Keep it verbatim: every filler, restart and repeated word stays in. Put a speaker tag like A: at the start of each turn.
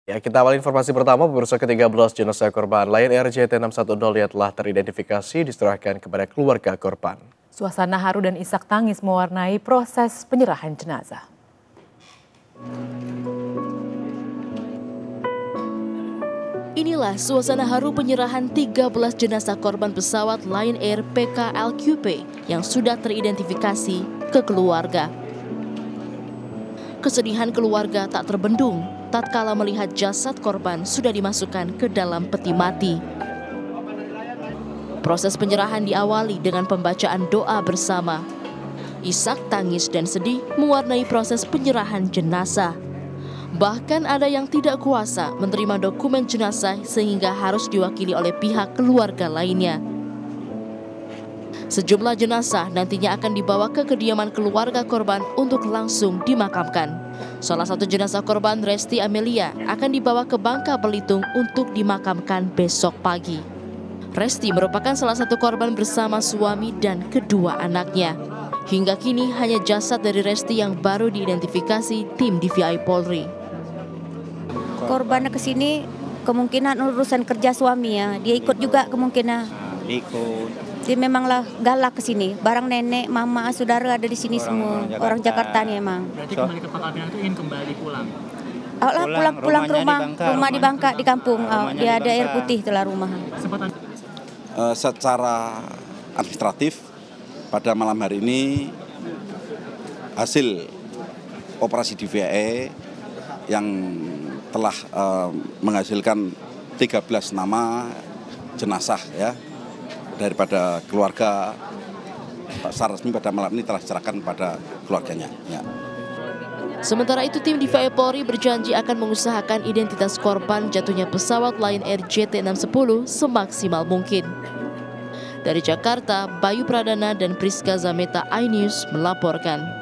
A: Ya, kita awal informasi pertama, pemirsa ke tiga belas jenazah korban Lion Air J T enam satu nol yang telah teridentifikasi diserahkan kepada keluarga korban.
B: Suasana haru dan isak tangis mewarnai proses penyerahan jenazah.
C: Inilah suasana haru penyerahan tiga belas jenazah korban pesawat Lion Air P K L Q P yang sudah teridentifikasi ke keluarga. Kesedihan keluarga tak terbendung tatkala melihat jasad korban sudah dimasukkan ke dalam peti mati. Proses penyerahan diawali dengan pembacaan doa bersama. Isak tangis dan sedih mewarnai proses penyerahan jenazah. Bahkan ada yang tidak kuasa menerima dokumen jenazah sehingga harus diwakili oleh pihak keluarga lainnya. Sejumlah jenazah nantinya akan dibawa ke kediaman keluarga korban untuk langsung dimakamkan. Salah satu jenazah korban, Resti Amelia, akan dibawa ke Bangka Belitung untuk dimakamkan besok pagi. Resti merupakan salah satu korban bersama suami dan kedua anaknya. Hingga kini hanya jasad dari Resti yang baru diidentifikasi tim D V I Polri.
D: Korban ke sini kemungkinan urusan kerja suami ya, dia ikut juga kemungkinan.
E: Ikut.
D: Dia memanglah galak ke sini. Barang nenek, mama, saudara ada di sini orang semua. Orang, orang Jakarta nih emang.
F: Berarti kembali ke Pangkal itu ingin kembali pulang.
D: Oh lah, pulang pulang ke rumah, di Bangka, rumah di Bangka di kampung. Oh, dia ada air putih itulah rumah.
E: Uh, secara administratif pada malam hari ini hasil operasi D V I yang telah uh, menghasilkan tiga belas nama jenazah ya daripada keluarga. Secara resmi pada malam ini telah diserahkan pada keluarganya ya.
C: Sementara itu tim D V I Polri berjanji akan mengusahakan identitas korban jatuhnya pesawat Lion Air J T enam satu nol semaksimal mungkin. Dari Jakarta, Bayu Pradana dan Priska Zameta iNews melaporkan.